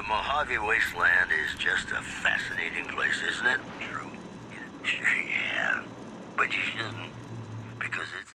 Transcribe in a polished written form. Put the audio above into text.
Mojave Wasteland is just a fascinating place, isn't it? True. Yeah. But you shouldn't, because it's